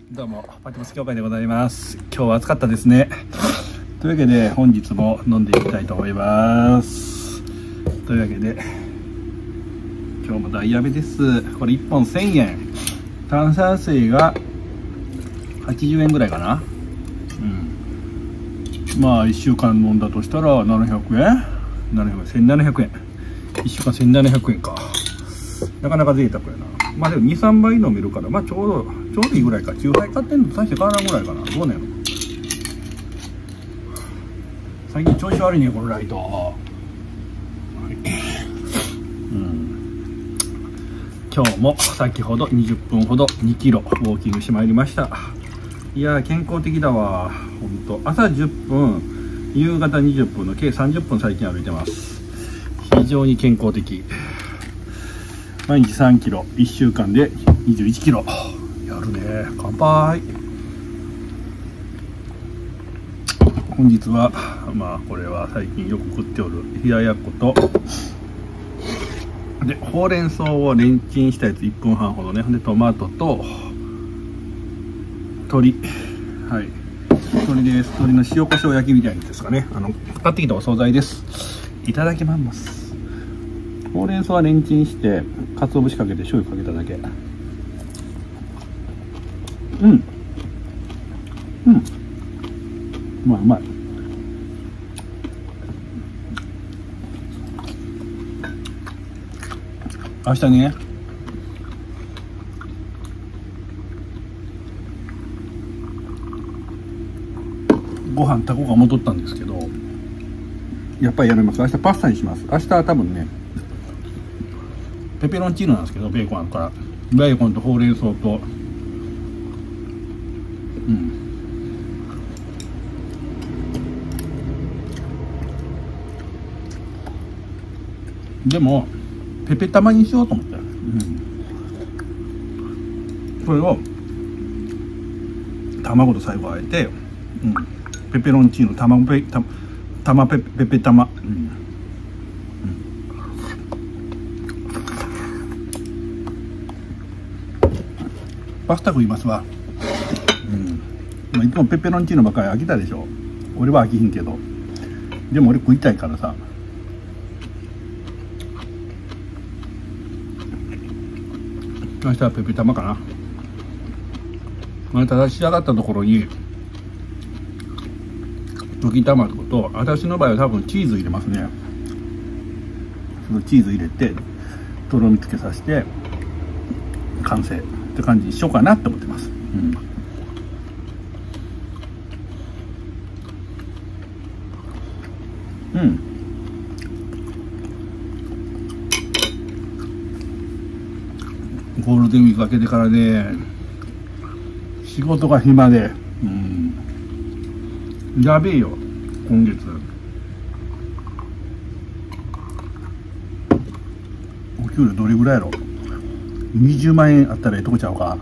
どうもパチモス協会でございます。今日は暑かったですね。というわけで本日も飲んでいきたいと思います。というわけで今日もダイヤメです。これ1本1000円、炭酸水が80円ぐらいかな。まあ1週間飲んだとしたら700円、1700円、1週間1700円か。なかなか贅沢やな。まあでも 2,3 杯飲めるから、まあちょうどいいぐらいか。9杯買ってんのと大して変わらんぐらいかな。どうなんやろ。最近調子悪いねこのライト。今日も先ほど20分ほど2キロウォーキングしてまいりました。いやー健康的だわ。ほんと朝10分夕方20分の計30分最近歩いてます。非常に健康的。毎日3キロ、1週間で21キロ。やるね。乾杯。本日は、まあこれは最近よく食っておる冷ややっこと、で、ほうれん草をレンチンしたやつ1分半ほどね。で、トマトと、鶏。はい。鶏です。鶏の塩コショウ焼きみたいなやつですかね。買ってきたお惣菜です。いただきます。ほうれん草はレンチンして鰹節かけて醤油かけただけ。うまい。明日ねご飯炊こうか戻ったんですけど、やっぱりやめます。明日パスタにします。明日は多分ねペペロンチーノなんですけど、ベーコンあるからベーコンとほうれん草とでもペペ玉にしようと思って、これを卵と最後あえて、ペペロンチーノペペ玉、パスタ食いますわ。いつもペペロンチーノばっかり飽きたでしょ。俺は飽きひんけど、でも俺食いたいからさ。明日はペペ玉かな。ただ仕上がったところに溶き卵と、私の場合は多分チーズ入れますね。そのチーズ入れてとろみつけさせて完成って感じにしようかなって思ってます。ゴールデンウィーク明けてからね、仕事が暇で、やべえよ今月。お給料どれぐらいやろ。20万円あったらええとこちゃうか。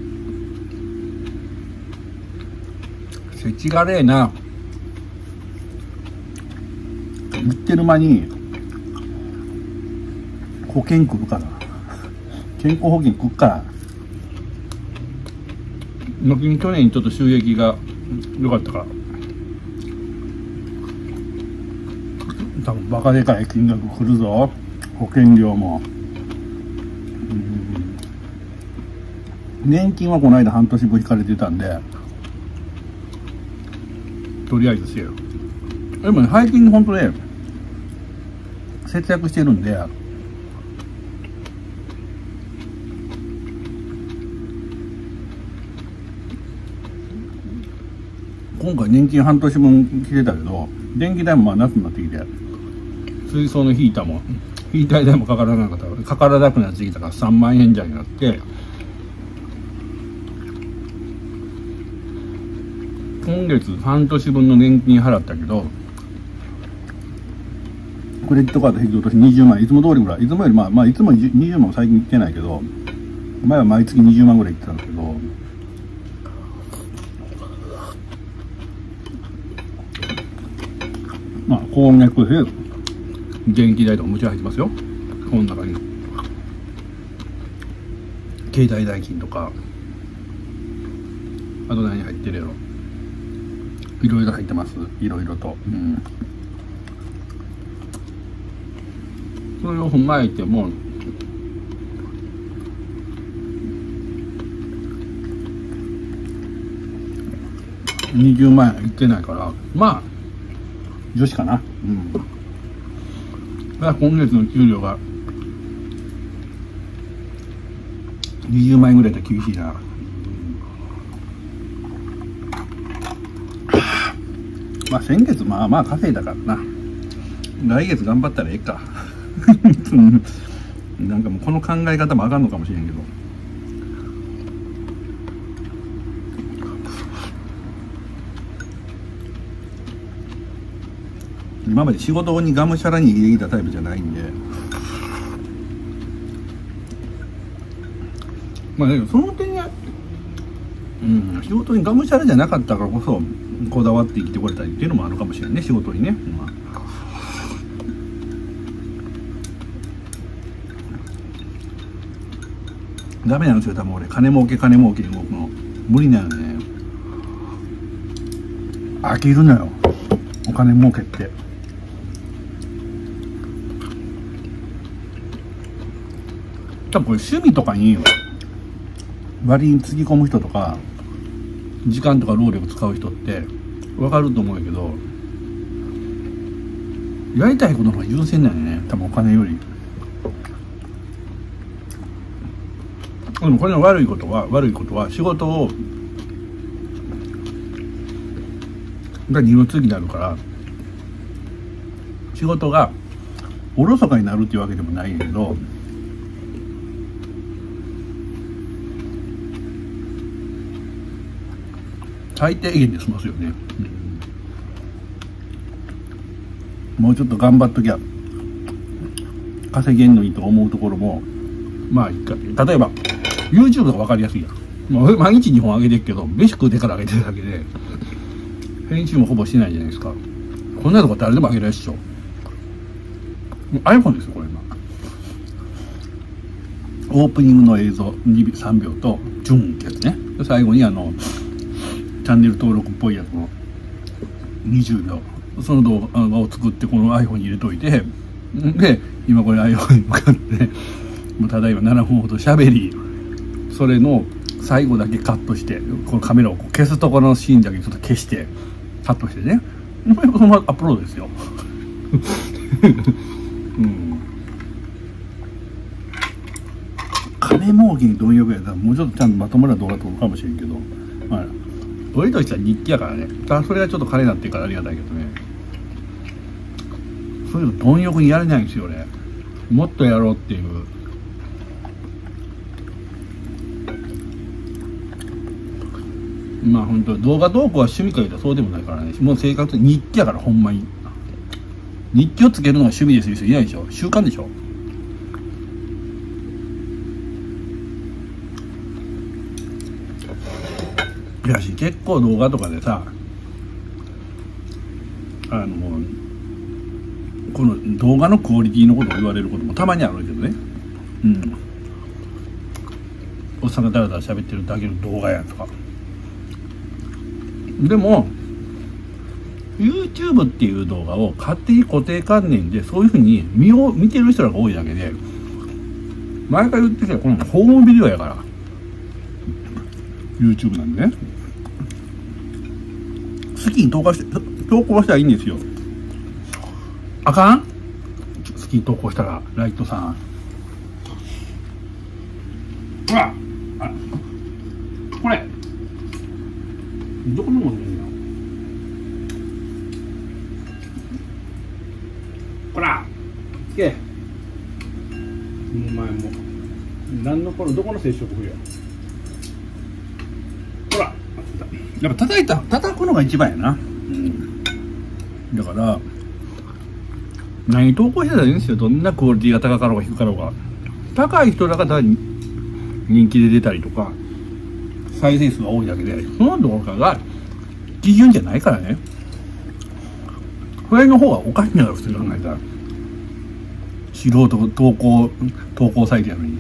せちがれえな。言ってる間に保険来るから、健康保険来るから。去年ちょっと収益が良かったから多分バカでかい金額来るぞ。保険料も。年金はこの間半年分引かれてたんで、とりあえずせよ。でもね、最近本当ね節約してるんで、今回年金半年分来てたけど、電気代もまあ夏になってきて、水槽のヒーター代もかからなくなってきたから3万円じゃになって、今月半年分の年金払ったけど、クレジットカード引き落とし20万、いつも通りぐらい、いつもよりまあいつも20万最近いってないけど、前は毎月20万ぐらいいってたんだけど、まあ高額で電気代とかもちろん入ってますよ。この中に携帯代金とかあと何入ってるやろ。いろいろ入ってます。いろいろと。それを踏まえても20万円いってないから、まあ女子かな。だから今月の給料が20万円ぐらいで厳しいな。まあ先月まあまあ稼いだからな。来月頑張ったらええか。なんかもうこの考え方もあかんのかもしれんけど。今まで仕事にがむしゃらに入れてきたタイプじゃないんで、まあだけどその点や、仕事にがむしゃらじゃなかったからこそこだわって生きてこれたりっていうのもあるかもしれないね、仕事にね。ダメなんですよ、多分俺金儲けに動くの無理なよね。飽きるのよ、お金儲けって。多分これ趣味とかに割につぎ込む人とか時間とか労力使う人って分かると思うけど、やりたいことの方が優先だよね、多分お金より。でもこれの悪いことは仕事をが二の次になるから、仕事がおろそかになるっていうわけでもないけど、最低限で済ますよね。もうちょっと頑張っときゃ稼げんのにと思うところもまあいいか。例えば YouTube が分かりやすいやん。もう毎日2本上げてるけど飯食うてから上げてるだけで編集もほぼしてないじゃないですか。こんなとこ誰でも上げられるっしょ。iPhone ですよこれ今。オープニングの映像3秒とジュンってやつね。最後にチャンネル登録っぽいやつの20秒、その動画を作ってこの iPhone に入れといて、で今これ iPhone に向かってもうただいま7分ほど喋り、それの最後だけカットして、このカメラを消すところのシーンだけちょっと消してカットしてね、そのままアップロードですよ。金儲けに貪欲やったらもうちょっとちゃんとまともな動画撮るかもしれんけど、まあ俺としては日記やからね。ただそれがちょっと金になってるからありがたいけどね。そういうの貪欲にやれないんですよ俺。もっとやろうっていう。まあ本当動画投稿は趣味か言うとそうでもないからね。もう生活日記やからほんまに。日記をつけるのが趣味ですいう人いないでしょ。習慣でしょ。いやし結構動画とかでさ、この動画のクオリティのことを言われることもたまにあるけどね。おっさんがだらだら喋ってるだけの動画やとか。でも YouTube っていう動画を勝手に固定観念でそういうふうに見てる人らが多いだけで、前から言ってきたこのホームビデオやから YouTube なんでね、好きに投稿したらいいんですよ。あかん？好きに投稿したらライトさん、ほらこれどこにも出るんだ。ほらつけお前も何のどこの接触不良。ほらやっぱ叩くのが一番やな。だから何投稿してたらいいんですよ。どんなクオリティが高かろうが低かろうが。高い人らが人気で出たりとか再生数が多いだけで、その動画が基準じゃないからね。それの方がおかしいんだから普通に考えたら。素人投稿サイトやのに。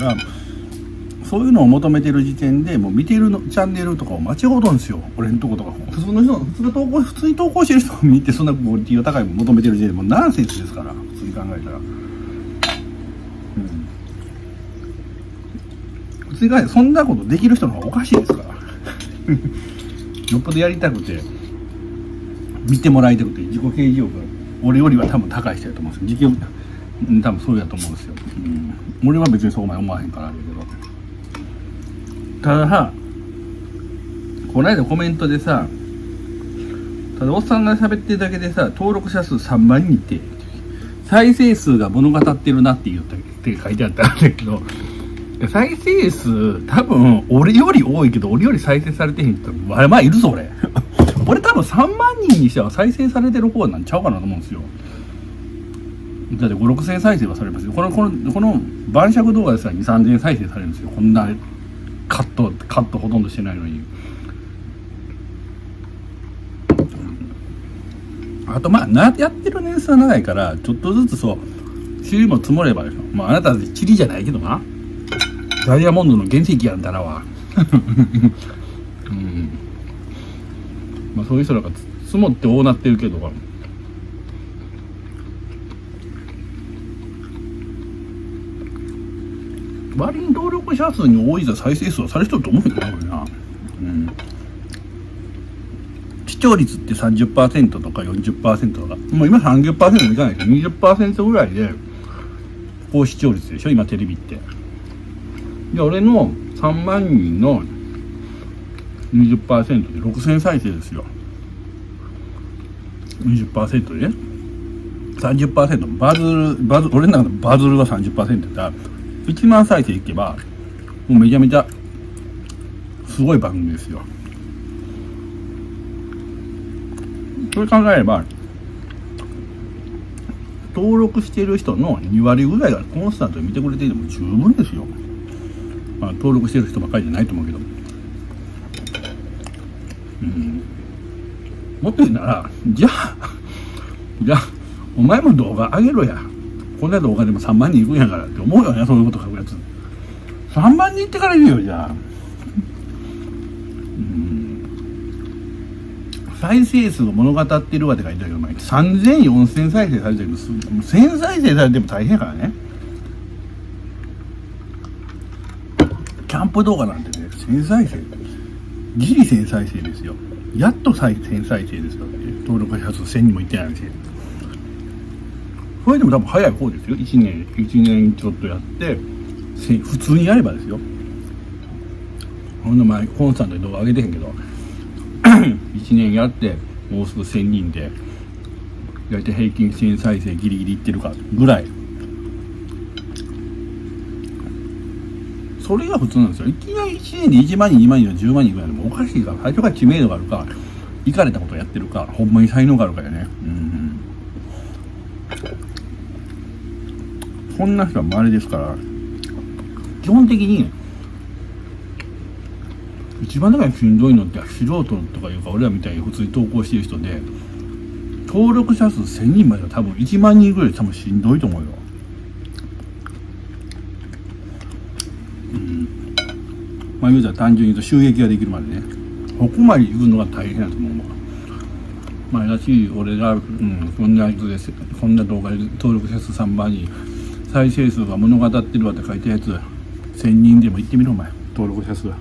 からそういうのを求めてる時点でもう見てるのチャンネルとかを間違うとんですよ。俺のとことか普通に投稿してる人を見てそんなクオリティが高いもの求めてる時点でもうナンセンスですから、普通に考えたら。普通に考えたらそんなことできる人の方がおかしいですからよっぽどやりたくて見てもらいたくて自己啓示欲が俺よりは多分高い人やと思うんですよ。多分そうやと思うんですよ。俺は別にそう思わへんからあるけど、ただこの間コメントでさ、ただおっさんが喋ってるだけでさ登録者数3万人って再生数が物語ってるなって言ったって書いてあったんだけど、再生数多分俺より多いけど俺より再生されてへん人まあいるぞ俺俺多分3万人にしては再生されてる方なんちゃうかなと思うんですよ。だって5、6千再生はされますよ。この晩酌動画でさ2、3千再生されるんですよ。こんなカットほとんどしてないのに。あとやってる年数は長いからちょっとずつそう塵も積もればあなた塵じゃないけどな、ダイヤモンドの原石やんだらはそういう人らが積もってこうなってるけど割に登録者数に多い再生数はされる人と思うよな、これな。視聴率って 30% とか 40% とか、もう今 30% もいかないけど 20% ぐらいで高視聴率でしょ今テレビって。で俺の3万人の 20% で6000再生ですよ。 20% でね 30% バズる俺の中のバズるが 30% だったら1万再生いけばもうめちゃめちゃすごい番組ですよ。それ考えれば登録している人の2割ぐらいがコンスタントに見てくれていても十分ですよ。登録してる人ばっかりじゃないと思うけど、もっと言うならじゃあお前も動画上げろや、こんな動画でも3万人いくんやからって思うよね。そういうこと書くやつ3万人いってから言うよ。じゃあ再生数を物語ってるわって書いてあるけど3000、4000再生されてるけど1000再生されても大変やからね。キャンプ動画なんてね1000再生ギリ1000再生ですよ。やっと1000再生ですよ。登録者数1000にもいってないし、それでも多分早い方ですよ。1年ちょっとやって普通にやればですよ。ほんの前コンスタントに動画上げてへんけど1年やってもうすぐ1000人で大体平均1000再生ギリギリいってるかぐらい、それが普通なんですよ。いきなり1年で1万人2万人10万人ぐらいでもおかしいから、最初から知名度があるか行かれたことやってるかほんまに才能があるからね。そんな人は稀ですから、基本的に一番だからしんどいのって素人とかいうか俺らみたいに普通に投稿してる人で登録者数1000人までは多分1万人ぐらい多分しんどいと思うよ。言うたら単純に言うと収益ができるまでね、ここまで行くのが大変だと思うわ。だし俺が、こんな人です、こんな動画で登録者数3万人再生数が物語ってるわって書いたやつ1000人でも行ってみろお前。登録者数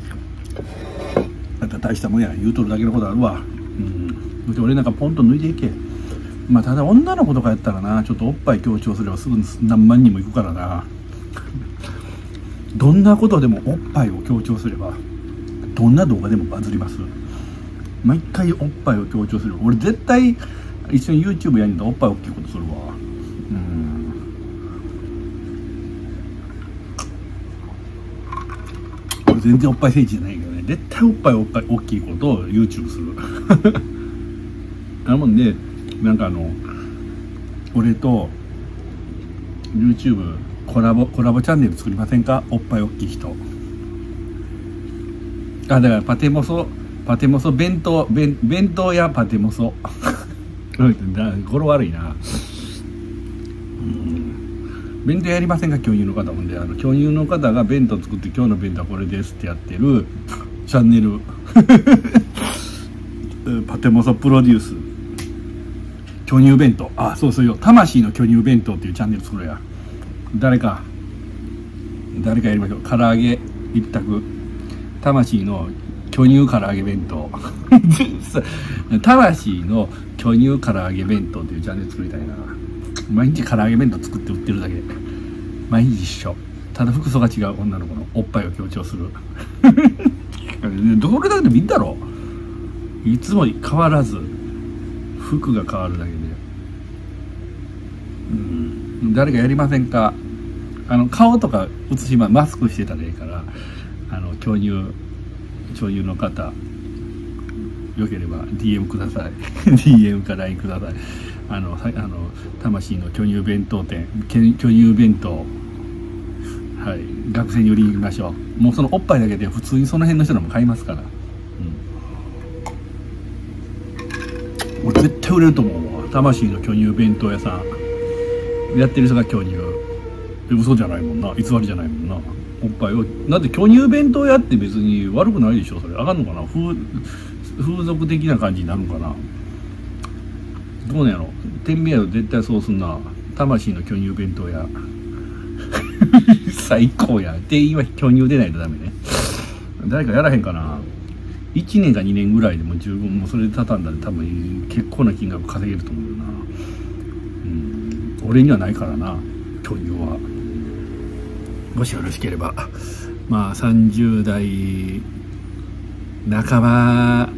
だったら大したもんや言うとるだけのことあるわ。俺なんかポンと抜いていけ。ただ女の子とかやったらなちょっとおっぱい強調すればすぐ何万人も行くからなどんなことでもおっぱいを強調すればどんな動画でもバズります。毎回おっぱいを強調する。俺絶対一緒に YouTube やんだらおっぱい大きいことするわ。俺全然おっぱい聖地じゃないけどね、絶対おっぱい大きいことを YouTube するなもんでなんか俺と YouTubeコラボチャンネル作りませんか。おっぱい大きい人。だからパテモソ弁当屋パテモソ語呂悪いな。 弁当やりませんか、巨乳の方。ほんで巨乳の方が弁当作って、今日の弁当はこれですってやってるチャンネルパテモソプロデュース巨乳弁当。あ、そうそうよ、魂の巨乳弁当っていうチャンネル作るや。誰かやりましょう。唐揚げ一択、魂の巨乳唐揚げ弁当魂の巨乳唐揚げ弁当っていうチャンネル作りたいな。毎日唐揚げ弁当作って売ってるだけ、毎日一緒、ただ服装が違う女の子のおっぱいを強調するどれだけでもいいんだろう。いつも変わらず服が変わるだけで。誰かやりませんか。顔とか映しマスクしてたらいいから、巨乳の方よければ DM くださいDM か LINE ください。魂の巨乳弁当店、巨乳弁当、はい、学生に売りに行きましょう。もうそのおっぱいだけで普通にその辺の人らも買いますから。俺絶対売れると思うわ。魂の巨乳弁当屋さんやってる人が巨乳、嘘じゃないもんな、偽りじゃないもんな。おっぱいをだって巨乳弁当屋って別に悪くないでしょ。それあかんのかな。風俗的な感じになるのかな。どうなんやろ。天秤屋絶対そうすんな。魂の巨乳弁当屋最高や。店員は巨乳でないとダメね。誰かやらへんかな。1年か2年ぐらいでも十分、もうそれで畳んだら多分結構な金額稼げると思うよな。俺にはないからな、巨乳は。もしよろしければ、まあ30代半ば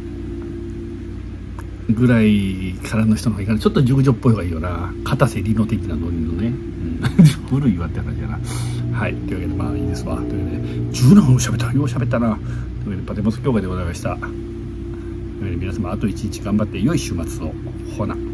ぐらいからの人の方がいいかな。ちょっと熟女っぽい方がいいよな。片瀬里乃的なノリのね、古いわって感じやな。はい、というわけでまあいいですわ。というわけで17分喋った、よう喋ったな。というわけでパテモス協会でございました。というわけで皆様あと1日頑張って良い週末を。ほな。